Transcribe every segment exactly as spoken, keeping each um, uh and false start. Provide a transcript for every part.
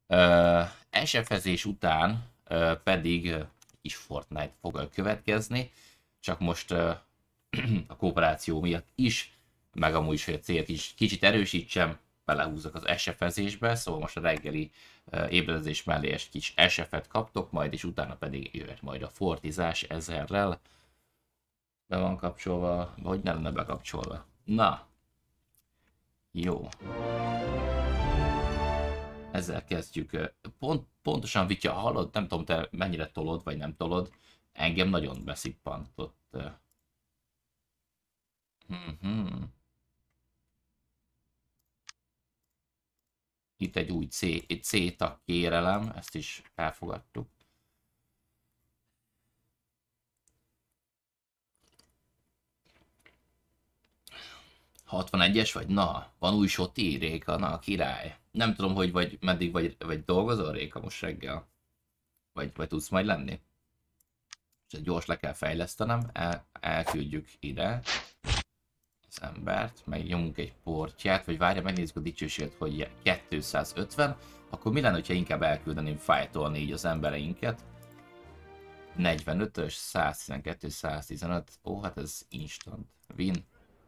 Uh, es ef-ezés után uh, pedig uh, kis Fortnite fog következni, csak most uh, a kooperáció miatt is, meg amúgy is, hogy a célt is kicsit erősítsem, belehúzok az es ef-ezésbe, szóval most a reggeli uh, ébredezés mellé egy kis es ef-et kaptok majd, és utána pedig jöhet majd a Fortizás ezerrel. Be van kapcsolva, vagy ne lenne bekapcsolva. Na, jó. Ezzel kezdjük. Pont, pontosan Vitya, hallod? Nem tudom, te mennyire tolod, vagy nem tolod. Engem nagyon beszippantott. Mm-hmm. Itt egy új C, egy C tag kérelem, ezt is elfogadtuk. hatvanegyes vagy? Na, van új soti, Réka, na, király. Nem tudom, hogy vagy meddig vagy, vagy dolgozol, Réka, most reggel. Vagy, vagy tudsz majd lenni. És gyors le kell fejlesztenem, el, elküldjük ide az embert, meg nyomunk egy portját, vagy várja, megnézzük a dicsőséget, hogy kétszázötven, akkor mi lenne, hogyha inkább elküldeném fájtolni így az embereinket. negyvenötös, száztizenkettő, száztizenöt, ó, hát ez instant win.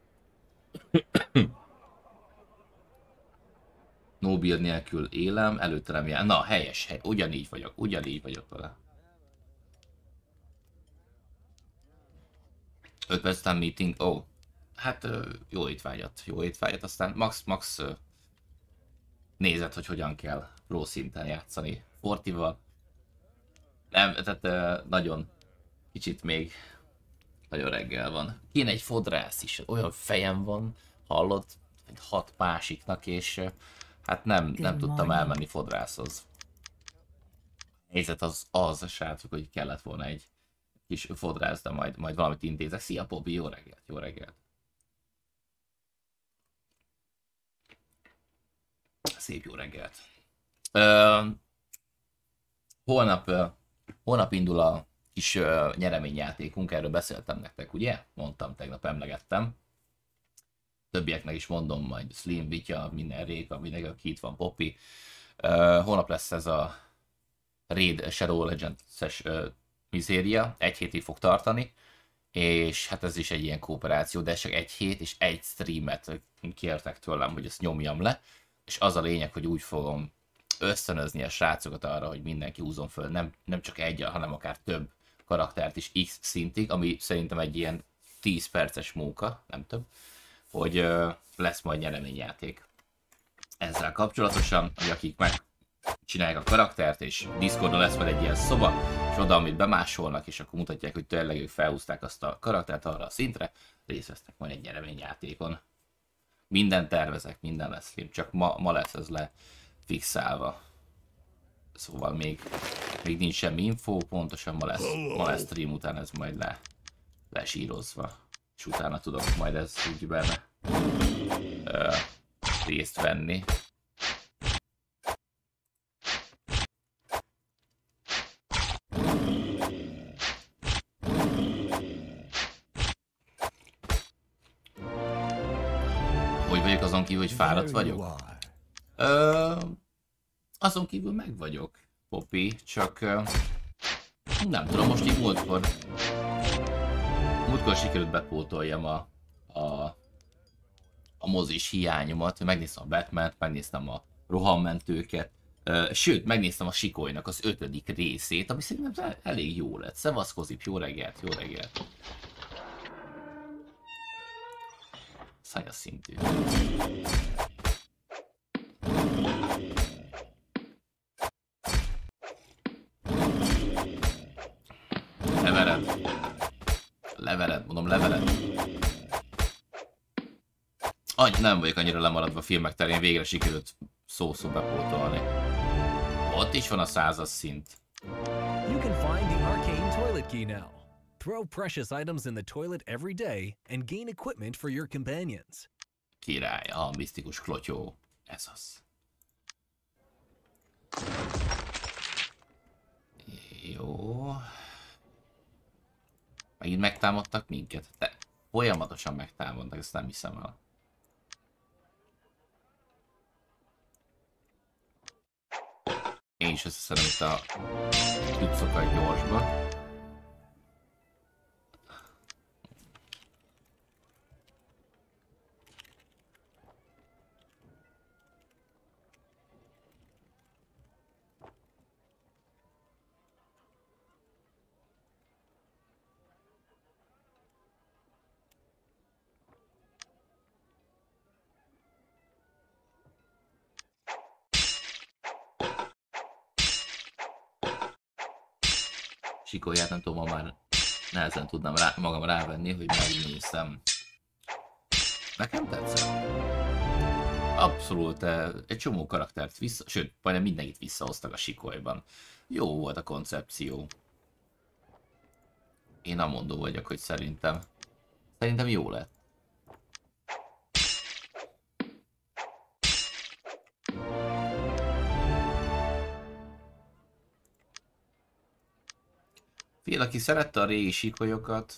No build nélkül élem, előtte nem jár. Na, helyes, hely. Ugyanígy vagyok, ugyanígy vagyok vele. öt perc után meeting, ó. Oh. Hát jó étvágyat, jó étvágyat, aztán max, max nézed, hogy hogyan kell pro szinten játszani Fortival. Nem, tehát nagyon kicsit még nagyon reggel van. Kéne egy fodrász is, olyan fejem van, hallod, hat másiknak, és hát nem, nem tudtam elmenni fodrászhoz. A helyzet az az, srácok, hogy kellett volna egy kis fodrász, de majd, majd valamit intézek. Szia, Bobby, jó reggelt, jó reggelt. Szép jó reggelt. Uh, holnap, uh, holnap indul a kis uh, nyereményjátékunk, erről beszéltem nektek, ugye? Mondtam, tegnap emlegettem. Többieknek is mondom majd, Slim, Vitya, minden Réka, mindenki, aki itt van, Poppy. Uh, holnap lesz ez a Raid Shadow Legends-es uh, mizéria, egy hétig fog tartani, és hát ez is egy ilyen kooperáció, de csak egy hét és egy streamet kértek tőlem, hogy ezt nyomjam le, és az a lényeg, hogy úgy fogom ösztönözni a srácokat arra, hogy mindenki húzzon föl, nem, nem csak egy, hanem akár több karaktert is X szintig, ami szerintem egy ilyen tíz perces munka, nem több, hogy uh, lesz majd nyereményjáték. Ezzel kapcsolatosan, hogy akik megcsinálják a karaktert, és Discordon lesz majd egy ilyen szoba, és oda, amit bemásolnak, és akkor mutatják, hogy tényleg ők felhúzták azt a karaktert arra a szintre, részt vesznek majd egy nyereményjátékon. Minden tervezek, minden lesz, csak ma, ma lesz ez lefixálva. Szóval még, még nincs semmi info, pontosan ma lesz, ma lesz stream után ez majd le, lesírozva. És utána tudok majd ez úgy benne ö, részt venni. Hogy vagyok azon kívül, hogy fáradt vagyok? Ö, azon kívül meg vagyok, Poppy, csak ö, nem tudom, most így múltkor múltkor sikerült bepótoljam a, a, a mozis hiányomat, megnéztem a Batman-t, megnéztem a rohammentőket, ö, sőt, megnéztem a Sikolynak az ötödik részét, ami szerintem elég jó lett. Szevasz, Kozip, jó reggelt, jó reggelt. Szájas szintű. Levered. Levered, mondom levered. Annyi, nem vagyok annyira lemaradva a filmek terén, végre sikerült szó-szó bepótolni. Ott is van a százas szint. You can find the arcane toilet key now. Throw precious items in the toilet every day and gain equipment for your companions. Király, a misztikus klotyó. Ez az. Jó. Megint megtámadtak minket? De folyamatosan megtámadnak, ezt nem hiszem el. én is összeszedem itt a cuccokat gyorsba. Sikolját nem tudom, ma már nehezen tudnám rá, magam rávenni, hogy megnézem. Nekem tetszett. Abszolút egy csomó karaktert vissza, sőt, majdnem mindenkit visszahoztak a Sikolyban. Jó volt a koncepció. Én amondó vagyok, hogy szerintem. Szerintem jó lett. Fél, aki szerette a régi Sikolyokat,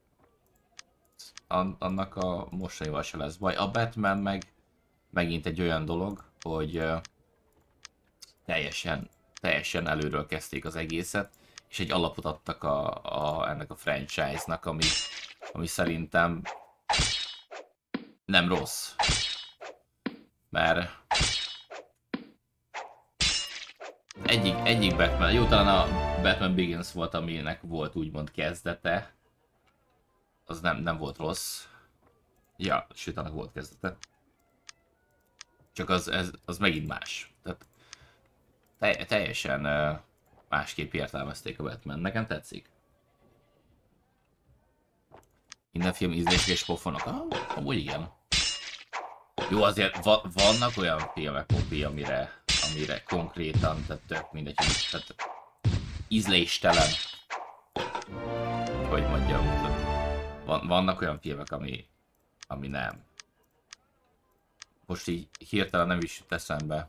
annak a mostanival se lesz baj. A Batman meg megint egy olyan dolog, hogy uh, teljesen, teljesen előről kezdték az egészet, és egy alapot adtak a, a, ennek a franchise-nak, ami, ami szerintem nem rossz. Mert egyik, egyik Batman, jó, talán a Batman Begins volt, aminek volt úgymond kezdete. Az nem, nem volt rossz. Ja, sőt, annak volt kezdete. Csak az, ez, az megint más. Tehát te, teljesen uh, másképp értelmezték a Batman. Nekem tetszik. Minden film ízlések és pofonok. Ah, amúgy igen. Jó, azért va vannak olyan filmek, Poppy, amire, amire konkrétan, tehát tök mindegy, tehát ízléstelen. Hogy mondjam. Van, vannak olyan filmek, ami, ami nem. Most így hirtelen nem is jut eszembe.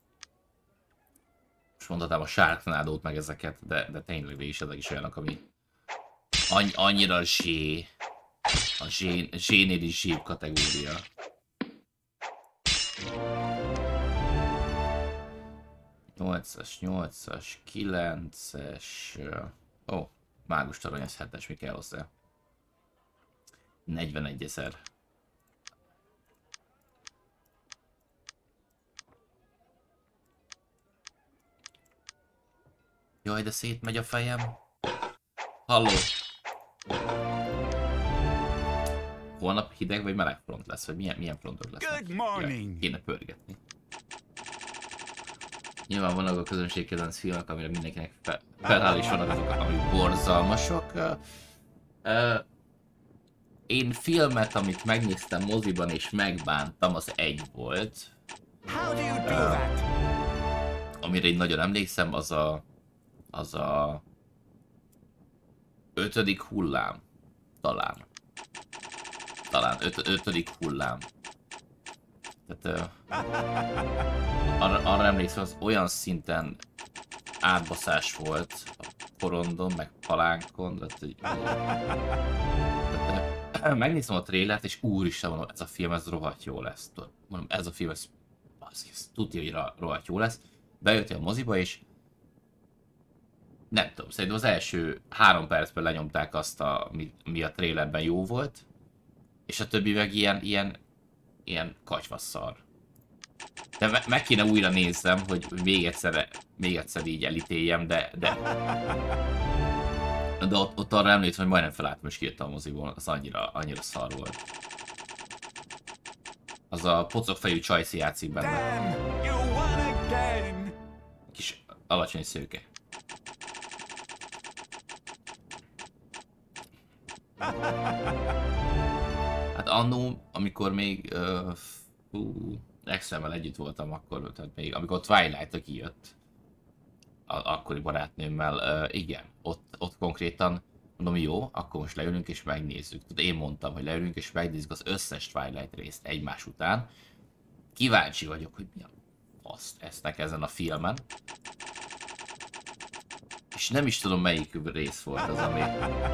Most mondhatnám a Sharknado-t meg ezeket, de, de tényleg is ezek is olyanok, ami annyi, annyira zsé. A zsé, zsénél is zsébb kategória. nyolcas, nyolcas, kilences... Ó, oh, mágus torony, ez hetes, mi kell hozzá? negyvenegy ezer. Jaj, de szétmegy a fejem. Halló! Holnap hideg vagy meleg front lesz, vagy milyen, milyen frontok lesznek? Jaj, kéne pörgetni. Nyilván vannak a közönség kedvenc filmek, amire mindenkinek fel, feláll, és vannak azok, amik borzalmasok. Uh, uh, én filmet, amit megnéztem moziban és megbántam, az egy volt. Uh, amire én nagyon emlékszem, az a... az a... ötödik hullám. Talán. Talán öt, ötödik hullám. Tehát... Uh, arra, arra emlékszem, az olyan szinten átbaszás volt a porondon, meg palánkon, tehát, hogy, tehát, megnéztem a trailert, és úristen, mondom, ez a film, ez rohadt jó lesz. Mondom, ez a film, ez, ez tudja, hogy rohadt jó lesz. Bejöttél a moziba, és nem tudom, szerintem az első három percben lenyomták azt, a, mi, mi a trailerben jó volt, és a többi meg ilyen, ilyen, ilyen kacsvasszar. De me meg kéne újra nézzem, hogy még egyszer, még egyszer így elítéljem, de... De, de ott, ott arra emlékszem, hogy majdnem felálltam és kijöttem a moziból, az annyira, annyira szar volt. Az a pocokfejű csajci játszik benne. Kis alacsony szőke. Hát annó, amikor még... Uh, fú, Extremmel együtt voltam akkor, tehát még amikor Twilight kijött, a, akkori barátnőmmel, uh, igen, ott, ott konkrétan mondom, jó, akkor most leülünk és megnézzük. Tehát én mondtam, hogy leülünk és megnézzük az összes Twilight részt egymás után. Kíváncsi vagyok, hogy mi a faszt esznek ezen a filmen. És nem is tudom, melyik rész volt az, ami,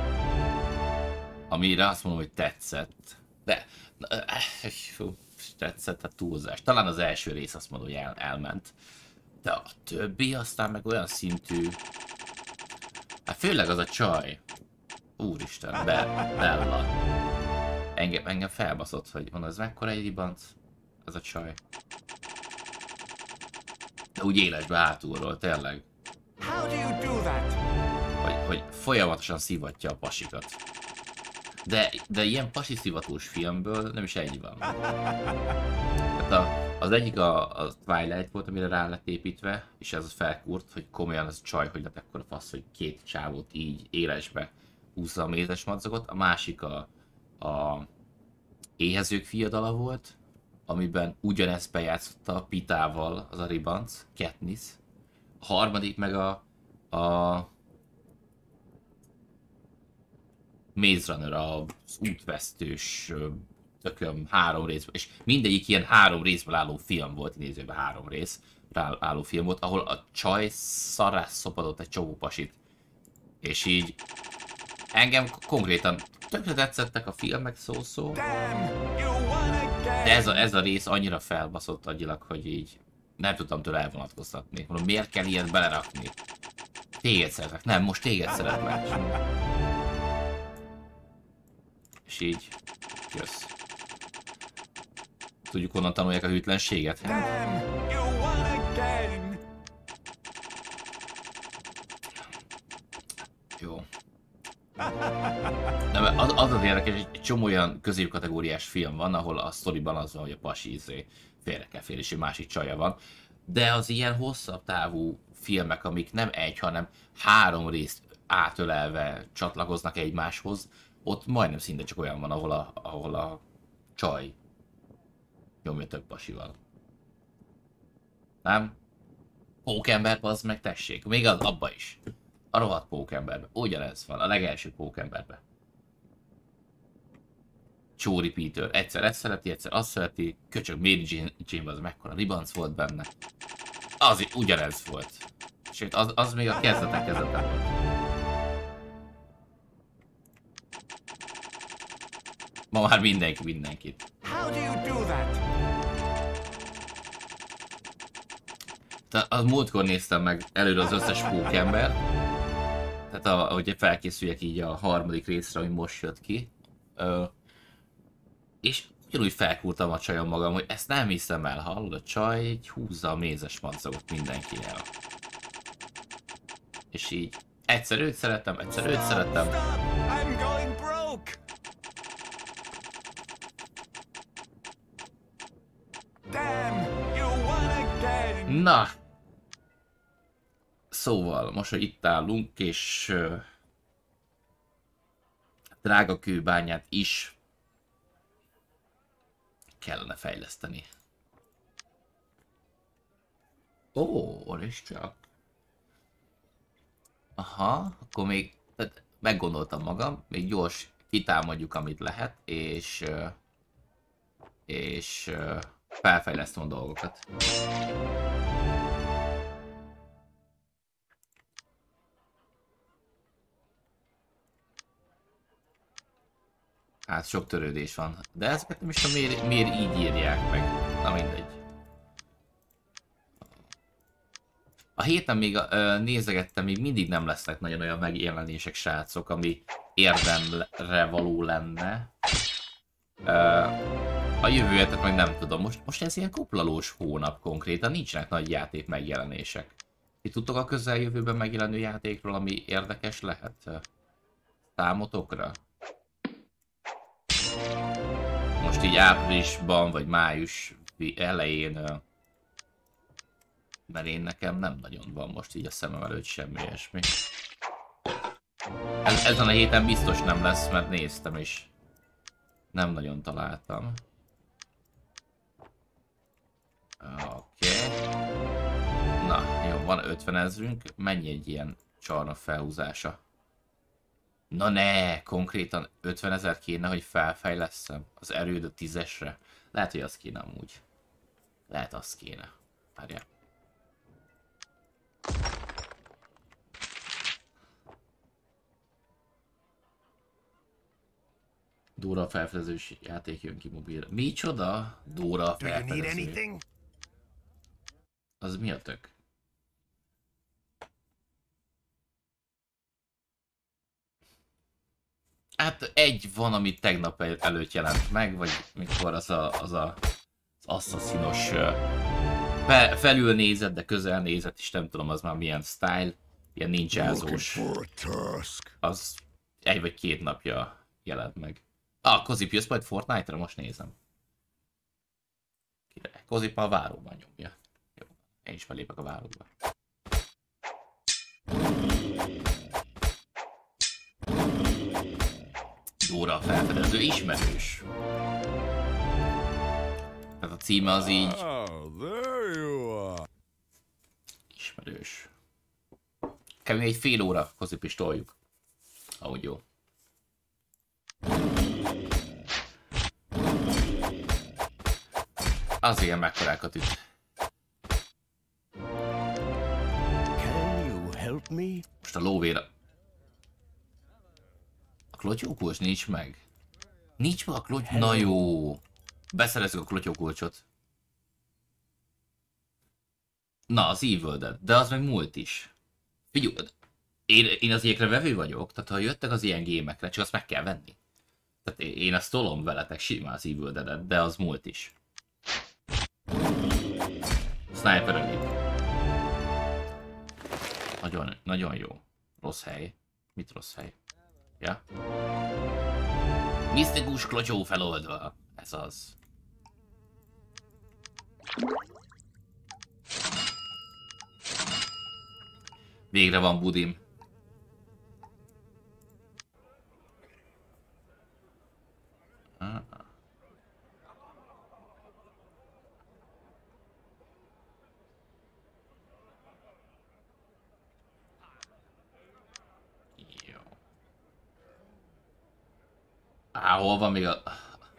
amire azt mondom, hogy tetszett. De, fú, tetszett a túlzás. Talán az első rész azt mondom, hogy el, elment. De a többi aztán meg olyan szintű... Hát főleg az a csaj. Úristen, Be Bella. Engem, engem felbaszott, hogy van az mekkora egy ribanc. Ez a csaj. De úgy élesbe hátulról, tényleg. How do you do that? Hogy, hogy folyamatosan szivatja a pasikat. De, de ilyen pasi szivatós filmből nem is egy van. Hát a, az egyik a, a Twilight volt, amire rá lett építve, és ez felkúrt, hogy komolyan az csaj, hogy lett ekkora fasz, hogy két csávót így élesbe húzza a mézes madzagot. A másik a, a Éhezők fiadala volt, amiben ugyanezt bejátszotta a Pitával az a ribanc, Katniss. A harmadik meg a, a Maze Runner, az útvesztős tököm három részből, és mindegyik ilyen három részből álló film volt, idézőben három rész álló film volt, ahol a csaj szarrás szopadott egy csomó pasit. És így engem konkrétan tökre tetszettek a filmek szó-szó, de ez a, ez a rész annyira felbaszott agyilag, hogy így nem tudtam tőle elvonatkoztatni. Mondom, miért kell ilyet belerakni? Téged szeretlek. Nem, most téged szeretlek. És így, jössz. Tudjuk, honnan tanulják a hűtlenséget? Jó. Nem, az, az az érdekes, egy csomó olyan középkategóriás film van, ahol a sztoriban az van, hogy a pasi izé félre kell fél, és egy másik csaja van. De az ilyen hosszabb távú filmek, amik nem egy, hanem három részt átölelve csatlakoznak egymáshoz, ott majdnem szinte csak olyan van, ahol a, ahol a csaj nyomja több pasival. Nem? Pókember, az meg tessék. Még az abba is. A rohadt pókemberbe. Ugyanez van, a legelső pókemberbe. Csóri Peter. Egyszer ezt szereti, egyszer azt szereti. Köcsög Mary Jane, Jane az mekkora ribanc volt benne. Az ugyanez volt. Sőt, az, az még a kezdetek kezdete volt. Ma már mindenki mindenkit. How do you do that? Tehát az múltkor néztem meg előre az összes pókember. Tehát a, ahogy felkészüljek így a harmadik részre, ami most jött ki. Ö, és ugyanúgy felkúrtam a csajom magam, hogy ezt nem hiszem el, hallod, a csaj így húzza a mézes madzagot mindenkinél. És így egyszer őt szerettem, egyszer őt szerettem. I'm going broke. Damn, you won again. Na! Szóval, most, hogy itt állunk, és uh, drága kőbányát is kellene fejleszteni. Ó, és csak. Aha, akkor még tehát meggondoltam magam, még gyors kitámadjuk, amit lehet, és uh, és uh, felfejlesztem a dolgokat. Hát sok törődés van, de ezeket nem is tudom miért, miért így írják meg. Na mindegy. A héten még uh, nézegettem, még mindig nem lesznek nagyon olyan megjelenések, srácok, ami érdemre való lenne. Uh, a jövő hetet meg nem tudom, most, most ez ilyen kuplalós hónap konkrétan, nincsenek nagy játék megjelenések. Ti tudtok a közeljövőben megjelenő játékról, ami érdekes lehet számotokra? Most így áprilisban vagy május elején, mert én nekem nem nagyon van most így a szemem előtt semmi ilyesmi. Ez, ezen a héten biztos nem lesz, mert néztem és nem nagyon találtam. Oké. Okay. Na, jó, van ötven ezrünk. Mennyi egy ilyen csarnok felhúzása? Na ne, konkrétan ötven ezer kéne, hogy felfejlesszem az erőd a tízesre. Lehet, hogy az kéne amúgy. Lehet, az kéne. Várjál. Dóra a felfedezős játék jön ki mobilra. Micsoda? Dóra a felfedező. Az mi a tök? Hát egy van, ami tegnap előtt jelent meg, vagy mikor az a, az a az asszasszinos fe, felül nézett, de közel nézett, és nem tudom, az már milyen style, ilyen ninjázós. Az egy vagy két napja jelent meg. Ah, Kozip, jössz majd Fortnite-ra? Most nézem. Király. Kozip a váróban nyomja. Jó, én is belépek a váróba. Dóra a felfedező, ismerős. Tehát a címe az így... Ismerős. Kb. Egy fél óra Kozip is toljuk. Ahogy jó. Az ilyen mekkorákat üt. Can you help me? Most a lóvéra... A klotyókulcs nincs meg. Nincs meg a klotyó... Na jó. Beszerezzük a klotyókulcsot. Na, az Evil Dead. De az meg múlt is. Figyelj, én, én az ilyekre vevő vagyok, tehát ha jöttek az ilyen gémekre, csak azt meg kell venni. Tehát én azt tolom veletek simán az Evil Dead-et, de az múlt is. Sniper Elite. Nagyon, nagyon jó. Rossz hely. Mit rossz hely? Ja? Misztikus klotyó feloldva. Ez az. Végre van budim. Ah. Jó. Á, hol van még a...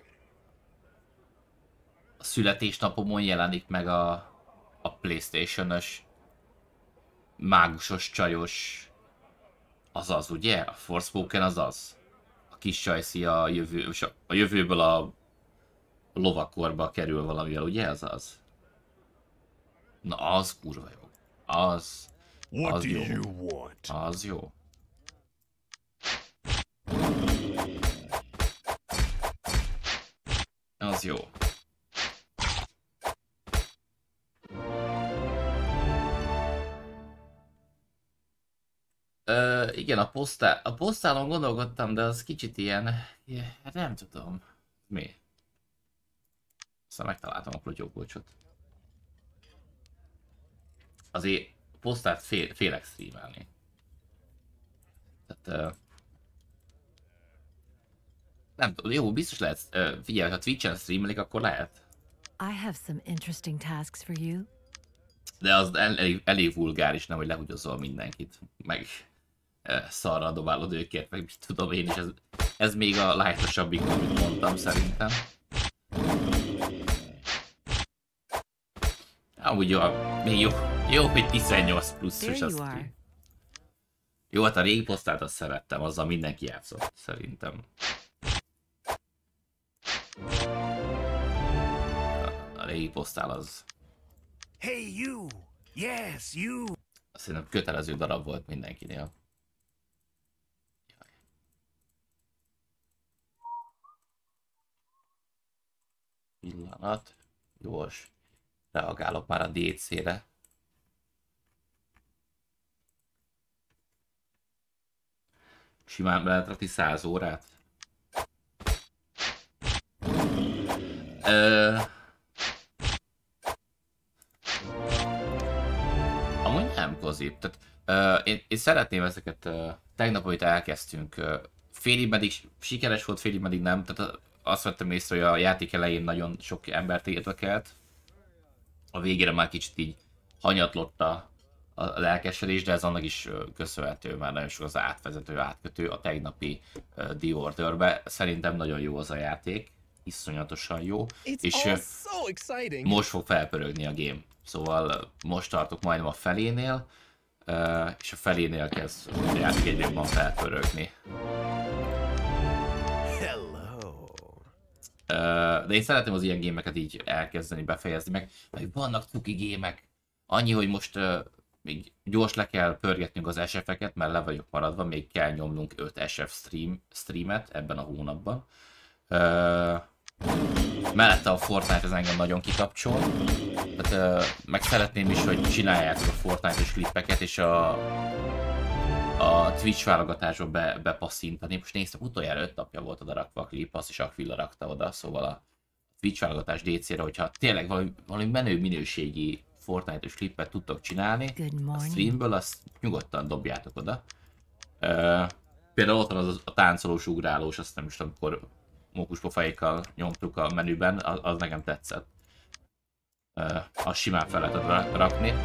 A születésnapomon jelenik meg a, a PlayStation-ös mágusos, csajos, azaz, ugye? A Forspoken az az. A kis csajszi a, jövő, a jövőből a lovakorba kerül valamivel, ugye? Az az. Na, az kurva jó. Az, az jó. Az jó. Az jó. Uh, igen, a posztál, a posztálon gondolkodtam, de az kicsit ilyen, hát nem tudom. Mi? Aztán megtaláltam a klotyókulcsot. Azért a posztált fél, félek streamelni. Tehát... Uh, nem tudom, jó, biztos lehet, uh, figyelj, ha Twitch-en streamelik, akkor lehet. I have some interesting tasks for you. De az el, elég, elég vulgáris, nem, hogy lehugyozzol mindenkit, meg e, szarra dobálod őket, meg mit tudom én is, ez, ez még a lightosabbik, amit mondtam szerintem. Amúgy jó, még jó, jó, hogy tizennyolc pluszos az ki. Jó, hát a régi posztát azt szerettem, azzal mindenki játszott, szerintem. A, a régi posztál az... Hey you! Yes, you! Szerintem kötelező darab volt mindenkinél. Pillanat. Gyors. Reagálok már a dé cére. Simán lehet rakni száz órát. Ö... Amúgy nem, Kozip. Tehát, uh, én, én szeretném ezeket, uh, tegnap, amit elkezdtünk, uh, félig meddig sikeres volt, félig meddig nem. Tehát uh, azt vettem észre, hogy a játék elején nagyon sok embert érdekelt. A végére már kicsit így hanyatlott a, a lelkesedés, de ez annak is uh, köszönhető, már nagyon sok az átvezető, átkötő a tegnapi uh, The Orderbe. Szerintem nagyon jó az a játék. Iszonyatosan jó. It's és uh, so most fog felpörögni a game. Szóval most tartok majdnem a felénél, uh, és a felénél kezd a játék egyre jobban felpörögni. Hello. Uh, de én szeretném az ilyen gémeket így elkezdeni, befejezni, meg, meg vannak cuki gémek. Annyi, hogy most uh, még gyors le kell pörgetnünk az es ef-eket, mert le vagyok maradva, még kell nyomnunk öt es ef stream, streamet ebben a hónapban. Uh, mellette a Fortnite az engem nagyon kikapcsol. Tehát, uh, meg szeretném is, hogy csináljátok a Fortnite-os klippeket, és a, a Twitch válogatásba be, bepasszintani. Most néztem, utoljára öt napja volt oda rakva a klip, azt is Aquila rakta oda, szóval a Twitch válogatás dé cére, hogyha tényleg valami, valami menő minőségi Fortnite-os klippet tudtok csinálni a streamből, azt nyugodtan dobjátok oda. Uh, például ott van az a táncolós, ugrálós, azt nem is tudom, amikor mókuspofáikkal nyomtuk a menüben, az, az nekem tetszett. Uh, azt simán fel lehetett rakni.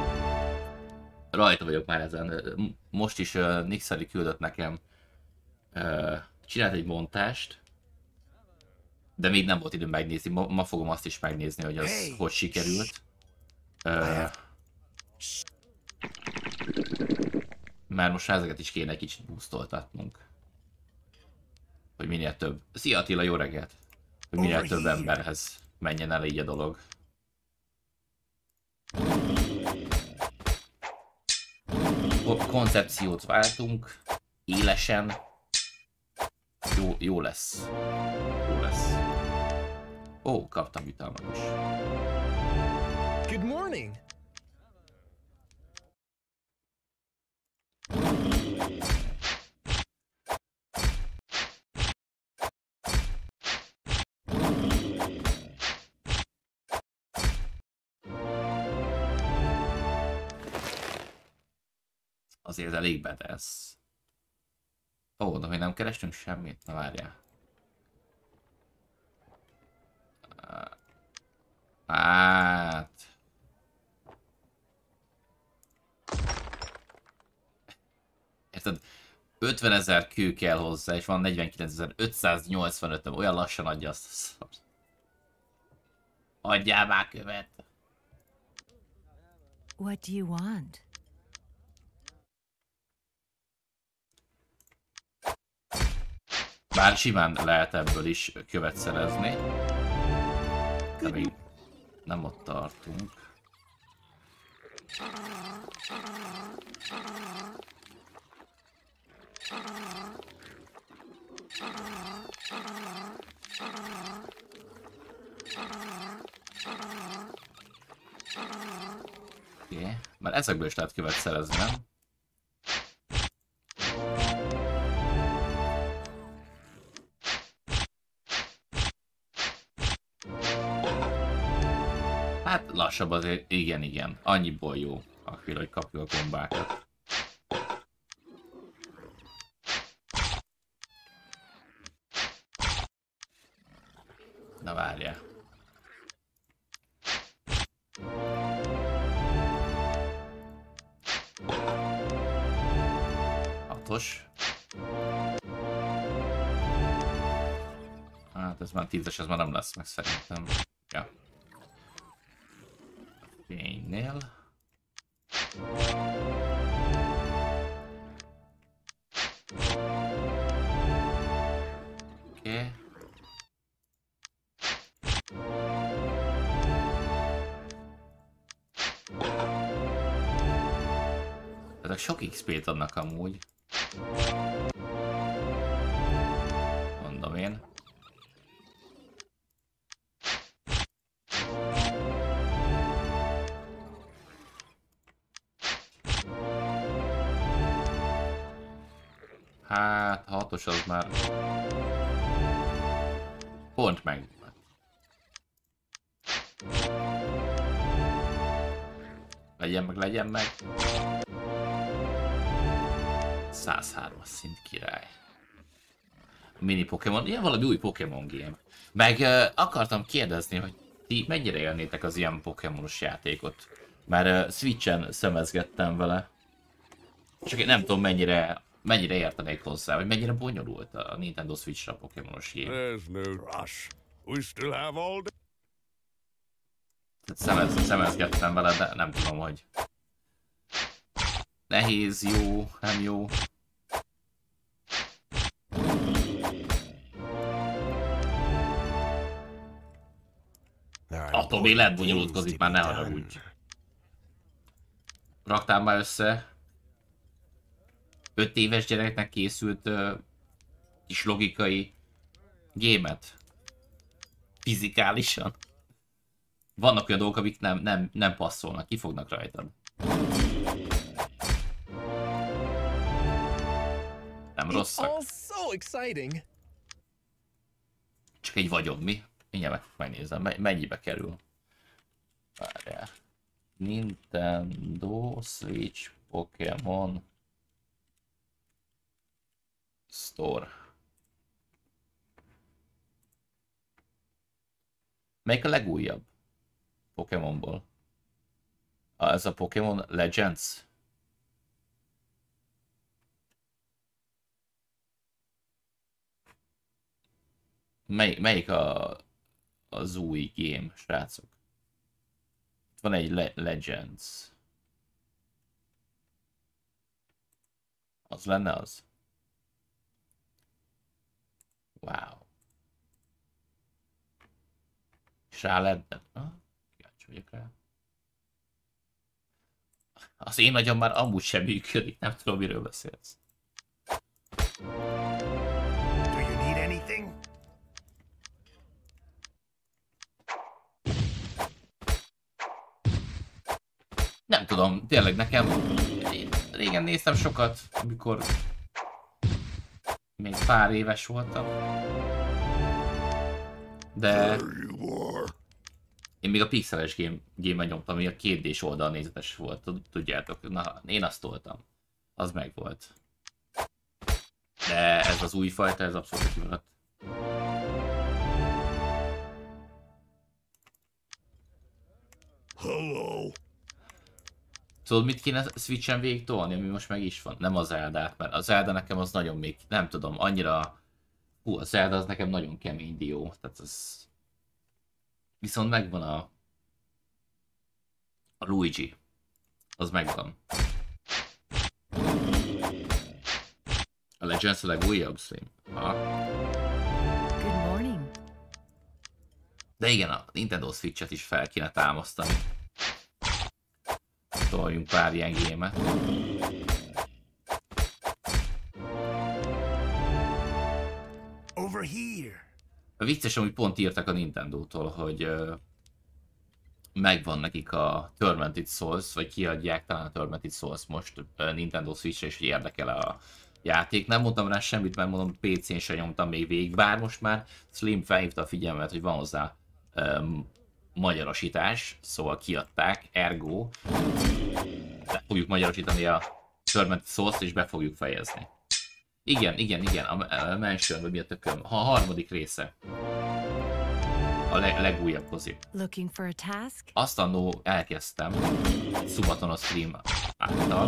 Rajta vagyok már ezen. Most is uh, Nixari küldött nekem, uh, csinált egy montást, de még nem volt időm megnézni, ma, ma fogom azt is megnézni, hogy az hey. hogy sikerült. Uh, mert most ezeket is kéne egy kicsit boostoltatnunk. Hogy minél több. Szia Attila, jó reggelt! Hogy minél több emberhez menjen el így a dolog. Koncepciót váltunk, élesen. Jó, jó lesz. Jó lesz. Ó, kaptam jutalmat is. Good morning. Azért elég bedesz. Ó, de még nem kerestünk semmit? Na várjál. Hát... Érted? ötvenezer kő kell hozzá, és van negyvenkilencezer-ötszáznyolcvanöt, olyan lassan adja azt. Adjál már követ! What do you want? Bár simán lehet ebből is követ szerezni. De még nem ott tartunk. Oké, okay. Már ezekből is lehet követ szerezni, nem? Hát lassabb azért, igen, igen. Annyiból jó, akkor hogy kapjuk a gombákat. Na várjál. Hatos. Hát ez már tízes, ez már nem lesz meg szerintem. Ja. Fénynél. Oké. Okay. Ezek sok iksz pét adnak amúgy. Mondom én. Hát, hatos az már pont meg. Legyen meg, legyen meg. száz hármas szint király. Mini Pokémon, ilyen valami új Pokémon game. Meg uh, akartam kérdezni, hogy ti mennyire élnétek az ilyen Pokémonos játékot. Mert uh, Switchen szemezgettem vele. Csak én nem tudom mennyire, mennyire értenék hozzá, vagy mennyire bonyolult a Nintendo Switchre a Pokémonos game. There's no rush. We still have all day. Szemez, szemezgettem vele, de nem tudom, hogy nehéz, jó, nem jó. Attól még lehet bonyolultkozik, már ne haragudj. raktál már össze öt éves gyereknek készült uh, kis logikai gémet? Fizikálisan? Vannak olyan dolgok, amik nem, nem, nem passzolnak, kifognak rajtad. Nem rosszak. Csak egy vagyon, mi? Mindjárt megnézem, mennyibe kerül. Várjál. Nintendo Switch Pokémon Store. Melyik a legújabb Pokémonból? Ah, ez a Pokémon Legends. Mely, melyik a, az új game, srácok? Itt van egy Le Legends. Az lenne az? Wow. És rá lehet... Ah, kíváncsi vagyok rá. Az én agyam már amúgy sem működik, nem tudom, miről beszélsz. Do you need anything? Nem tudom, tényleg nekem... Én régen néztem sokat, amikor... még pár éves voltam. De... Én még a pixeles game, game-en nyomtam, ami a két dés oldal nézetes volt, tudjátok. Na, én azt toltam. Az meg volt. De ez az új fajta, ez abszolút kimaradt. Hello. Tudod, mit kéne Switchen végig tolni, ami most meg is van? Nem az Zeldát, mert a Zelda nekem az nagyon még, nem tudom, annyira... Hú, a Zelda az nekem nagyon kemény dió, tehát az... Viszont megvan a... a Luigi. Az megvan. A Legends a legújabb Slim. Ha. Good morning. De igen, a Nintendo Switch-et is fel kéne támasztani. Toljunk pár ilyen gémet. Over here. A vicces, amit pont írtak a Nintendo-tól, hogy uh, megvan nekik a Tormented Souls, vagy kiadják talán a Tormented Souls most uh, Nintendo Switch-re, és hogy érdekel a játék. Nem mondtam rá semmit, mert mondom, pé cén sem nyomtam még végig, bár most már Slim felhívta a figyelmet, hogy van hozzá um, magyarosítás, szóval kiadták, ergo be fogjuk magyarosítani a Tormented Souls-t, és be fogjuk fejezni. Igen, igen, igen, a Mansion, vagy mi a tököm, a harmadik része. A leg legújabb hozi. Looking for a task? Azt annó elkezdtem, Subaton a stream által.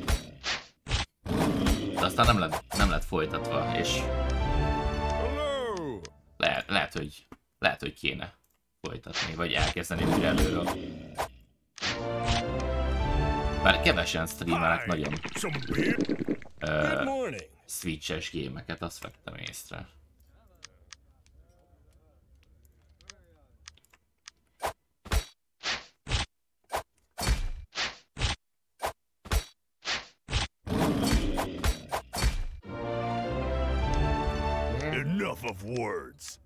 De aztán nem lett, nem lett folytatva, és le lehet, hogy, lehet, hogy kéne folytatni, vagy elkezdeni újra előről. Bár kevesen streamelek nagyon uh, Switch-es gémeket, azt vettem észre. Enough of words.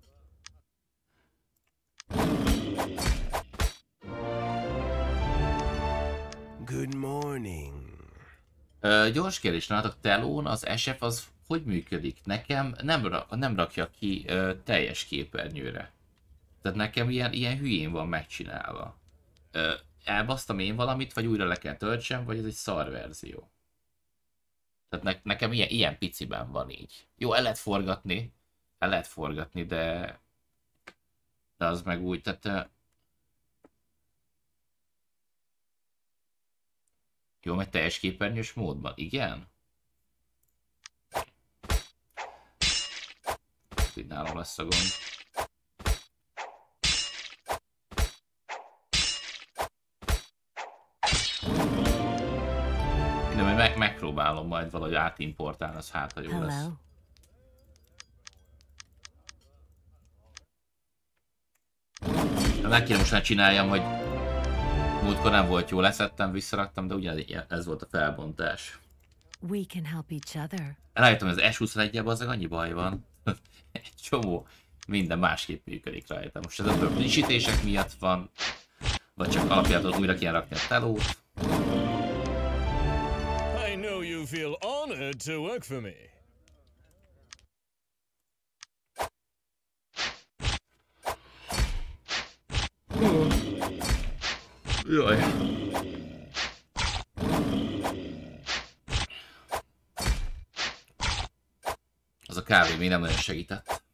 Good morning. Uh, gyors kérdés, nálatok telón az es ef az hogy működik? Nekem nem, ra nem rakja ki uh, teljes képernyőre. Tehát nekem ilyen, ilyen hülyén van megcsinálva. Uh, elbasztam én valamit, vagy újra le kell töltsem, vagy ez egy szar verzió. Tehát ne nekem ilyen, ilyen piciben van így. Jó, el lehet forgatni, el lehet forgatni, de, de az meg úgy, tehát... Uh, jó, meg teljes képernyős módban, igen? Itt nálam lesz a gond. De majd meg megpróbálom majd valahogy átimportálni, az hát, ha jó lesz. Hello. Meg kéne most már csináljam, hogy Múltkor nem volt jó, leszettem, visszaraktam, de ugye ez volt a felbontás. We can help each other. Rájöttem, hogy az S huszonegyel bazzag annyi baj van. Egy csomó minden másképp működik rajta. Most ez a frissítések miatt van, vagy csak alapjában újra kéne rakni a telót. I know you feel honored to work for me. Jaj. Az a kávé még nem nagyon segített.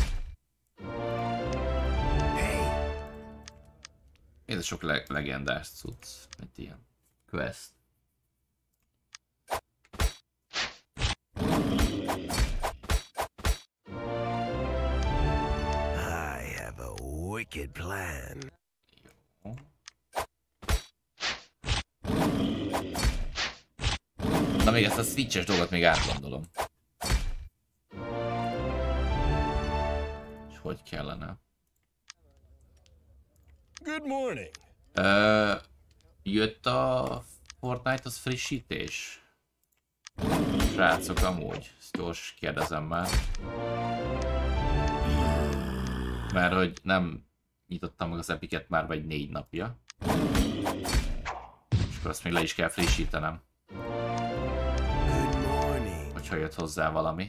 Ez a sok le legendás cucc, mint ilyen quest. I have a wicked plan. Jó. Na még ezt a switches dolgot még átgondolom. És hogy kellene? Good morning. Ö, jött a Fortnite-hoz frissítés? Srácok, amúgy. Ezt gyors kérdezem már. Mert hogy nem nyitottam meg az Epicet már vagy négy napja. És akkor azt még le is kell frissítenem. Good morning. Hogyha jött hozzá valami.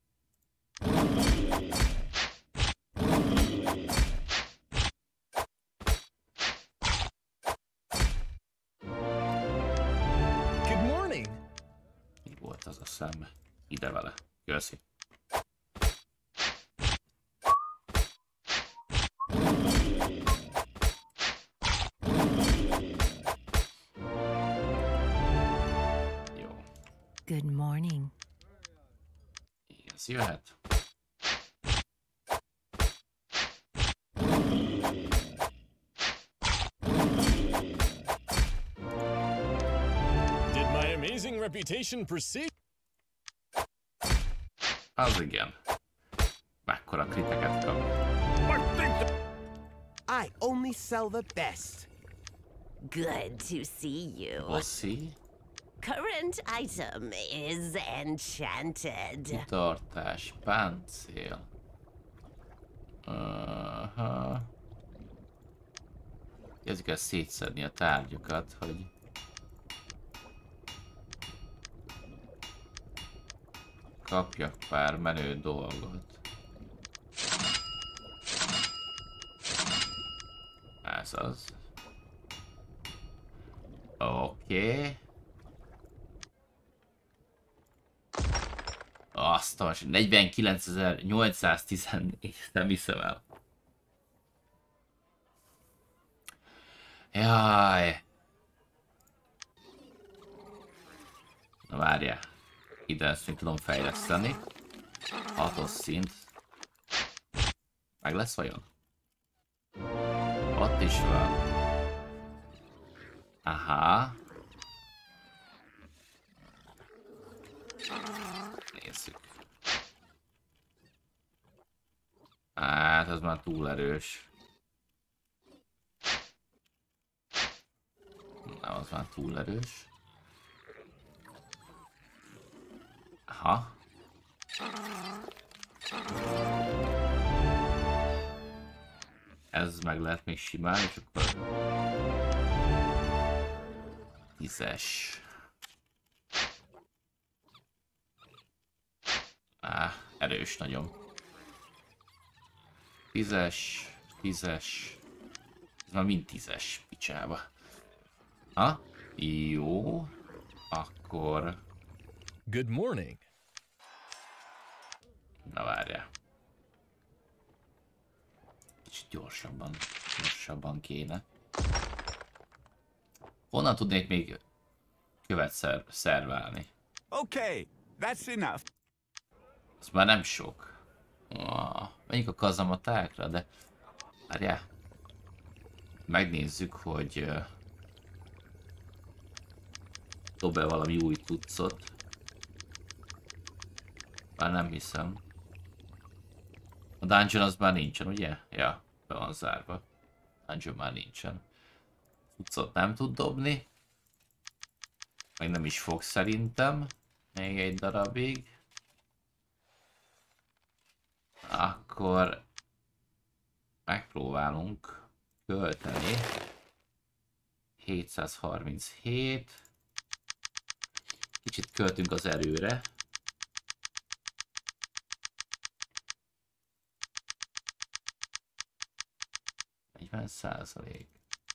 Good morning. Mi volt az a szem? Ide vele. Köszi. Jó. Good morning. Ez jöhet. Did my amazing reputation precede? Az igen. Mekkora kriteket kap. I only sell the best. Good to see you. Bossy. Current item is enchanted. Kitartás. Páncél. Aha. Kezdjük el szétszedni a tárgyakat, hogy... kapjak pár menő dolgot. Ez az. Oké. Okay. Azt a negyvenkilencezer-nyolcszáztizennégy, nem hiszem el. Jaj. Na várjál. Ide ezt még tudom fejleszteni. Hatos szint. Meg lesz vajon? Ott is van. Aha. Nézzük. Hát, ez már túl erős. Nem, az már túl erős. Aha. Ez meg lehet még simán, és akkor... Tízes. Á, erős nagyon. Tízes, tízes. Ez már mind tízes, picsába. Ha? Jó. Akkor... Good morning. Na várjál. Kicsit gyorsabban, gyorsabban kéne. Honnan tudnék még követ szer szerválni? Okay, that's enough. Ez már nem sok. Ah, menjünk a kazamatákra, de... Várjál. Megnézzük, hogy... Uh, dob-e valami új cuccot. Már nem hiszem. A dungeon az már nincsen, ugye? Ja, be van zárva. Dungeon már nincsen. cuccot nem tud dobni. Meg nem is fog szerintem. Még egy darabig. Akkor megpróbálunk költeni. hétszázharminchét. Kicsit költünk az erőre. negyven százalék.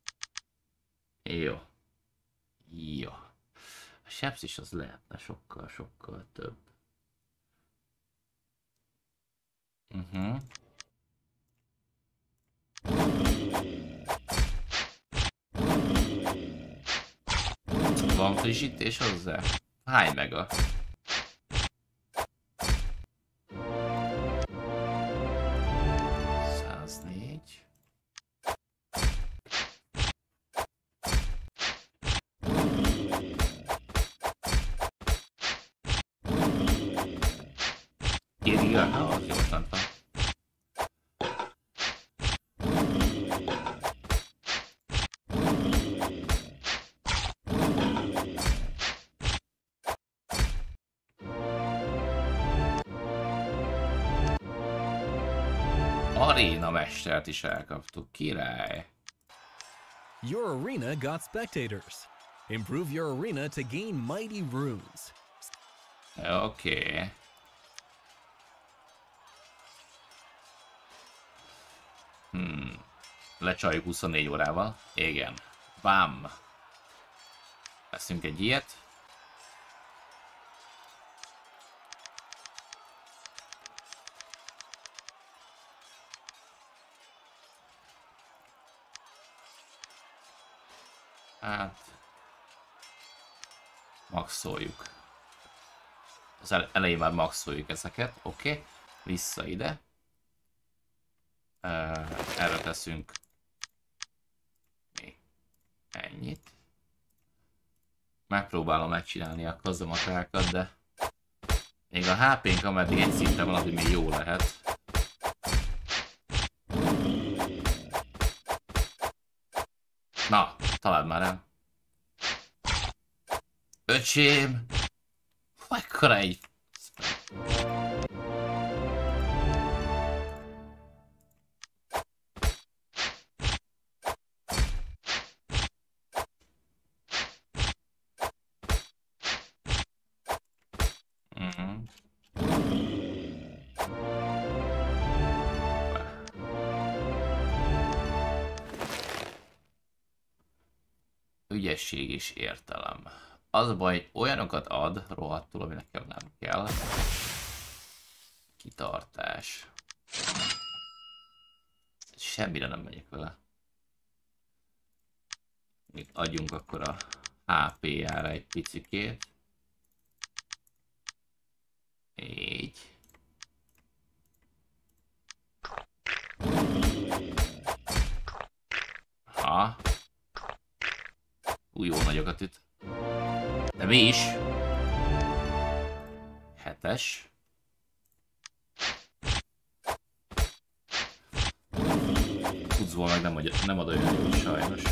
Jó. Jó. A sebzés az lehetne sokkal, sokkal több. Uh-huh. Van frissítés hozzá? Hány mega? száznégy. Két giga? Ha, az jól mondtam. Aréna mestert is elkaptuk, király. Your arena got spectators. Improve your arena to gain mighty runes. Oké. Okay. Hmm. Lecsaljuk huszonnégy órával. Igen. Bam. Veszünk egy ilyet. Hát... maxoljuk. Az elején már maxoljuk ezeket. Oké. Okay. Vissza ide. Uh, erre teszünk még ennyit. Megpróbálom megcsinálni a kazamatákat, de még a há pénk ameddig egy szinten van, addig még jó lehet. Na, találd már el. Öcsém! Ekkora egy... Ügyesség és értelem. Az a baj, hogy olyanokat ad rohadtul, ami nekem nem kell. Kitartás. Semmire nem megyek vele. Még adjunk akkor a há pé-jára egy picikét. Így. Ha. Új, jó nagyokat üt. De mi is? Hetes. Cuccból meg nem ad, nem ad olyan jó, sajnos.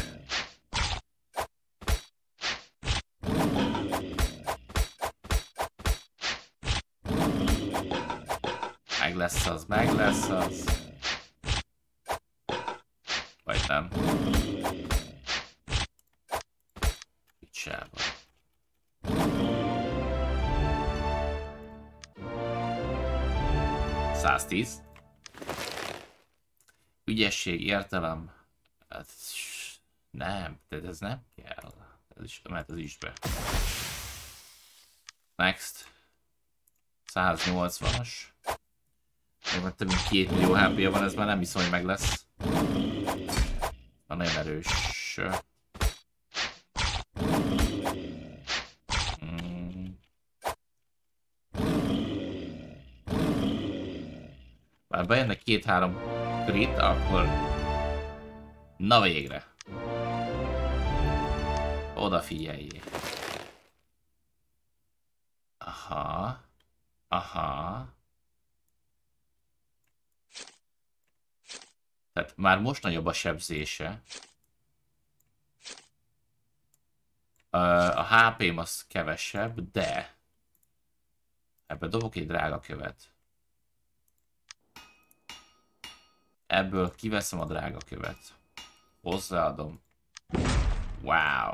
Meg lesz az, meg lesz az. Vagy nem. Picsába. száztíz. Ügyesség, értelem. Hát, nem, de ez nem kell. Ez is, mert ez is be. Next. száznyolcvanas. Még már több mint két millió há pé-ja van, ez már nem hiszem, hogy meg lesz. Már nagyon erős. Hmm. Bár bejönne két-három crit, akkor... Na végre! Odafigyeljél! Aha. Aha. Tehát már most nagyobb a sebzése. A há pém az kevesebb, de ebbe dobok egy drága követ. Ebből kiveszem a drága követ. Hozzáadom. Wow.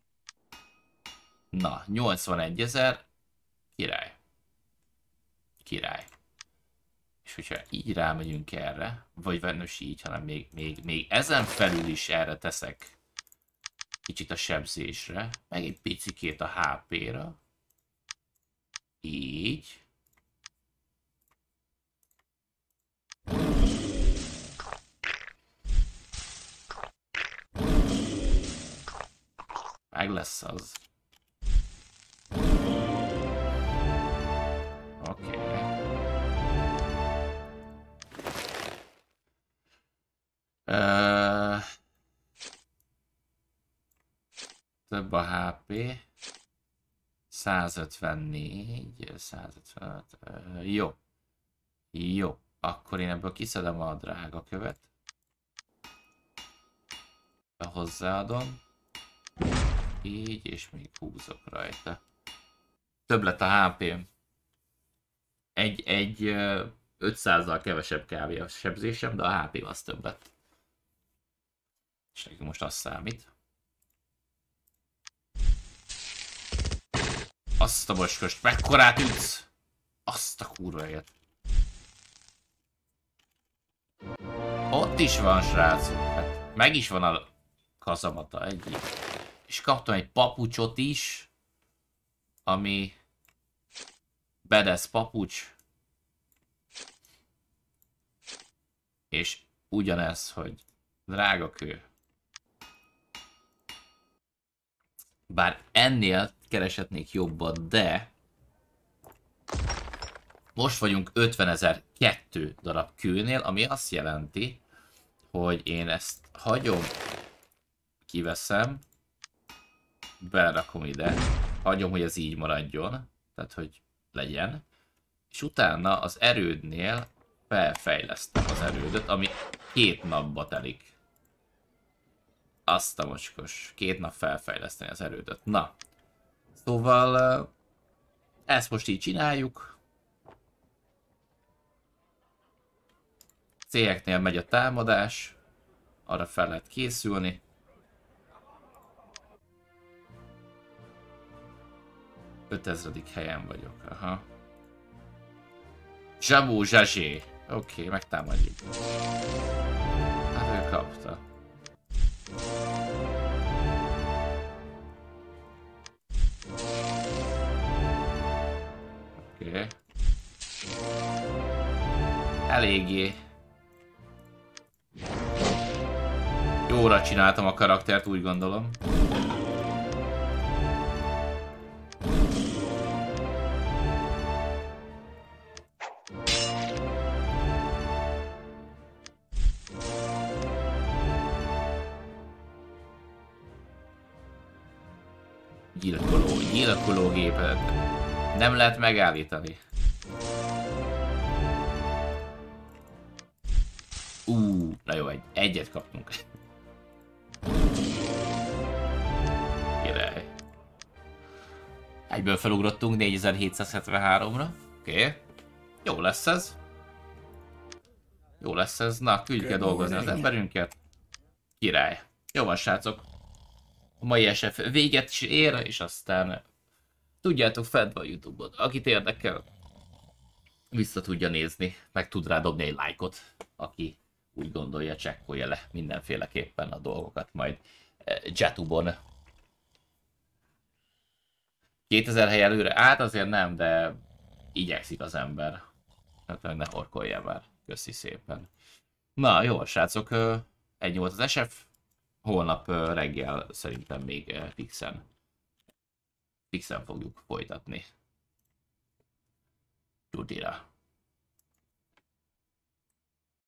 Na, nyolcvanegyezer. Király. Király. És hogyha így rámegyünk erre, vagy nem is így, hanem még, még, még ezen felül is erre teszek kicsit a sebzésre, meg egy picikét a há péra. Így. Meg lesz az. Oké. Okay. Uh, több a há pé. százötvennégy, százötvenöt. Uh, jó. Jó. Akkor én ebből kiszedem a drága követ. Hozzáadom. Így, és még húzok rajta. Több lett a há pém. Egy, egy ötszázzal kevesebb kávé a sebzésem, de a há pém az több lett. És nekünk most az számít. Azt a moskost, mekkorát ütsz! Azt a kurva élet. Ott is van, srácok. Hát meg is van a kazamata egyik. És kaptam egy papucsot is, ami bedesz papucs. És ugyanez, hogy drága kő. Bár ennél kereshetnék jobbat, de most vagyunk ötvenezer-kettő darab kőnél, ami azt jelenti, hogy én ezt hagyom, kiveszem, belerakom ide, hagyom, hogy ez így maradjon, tehát hogy legyen, és utána az erődnél felfejlesztem az erődöt, ami két napba telik. Azt a mocskos, két nap felfejleszteni az erődöt. Na, szóval ezt most így csináljuk. Cégeknél megy a támadás, arra fel lehet készülni. ötezredik helyen vagyok, aha. Zsabó Zsazsé. Oké, okay, megtámadjuk. Hát ő kapta. Oké. Okay. Eléggé. Jóra csináltam a karaktert, úgy gondolom. Gyilkoló, gyilkológépet. Nem lehet megállítani. Ú, na jó, egy, egyet kaptunk. Király. Egyből felugrottunk négyezer-hétszázhetvenháromra. Oké. Okay. Jó lesz ez. Jó lesz ez. Na, küldjük el dolgozni az emberünket. Király. Jó van, srácok. A mai es ef véget is ér, és aztán tudjátok, fent van a YouTube-on. Akit érdekel, vissza tudja nézni, meg tud rá dobni egy lájkot, aki úgy gondolja, csekkolja le mindenféleképpen a dolgokat majd Jetubon. kétezer hely előre, át azért nem, de igyekszik az ember. Hát meg ne horkoljál már. Köszi szépen. Na jó, srácok, ennyi volt az es ef. Holnap reggel szerintem még fixen, fixen fogjuk folytatni. Tudira.